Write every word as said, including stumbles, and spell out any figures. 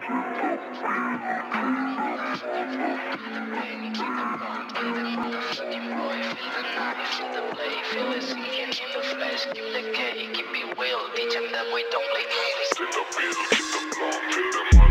Feel it sinking in the flesh. Keep the K, keep it real. Teach them that we don't play games. In the middle, keep the blunt, hit them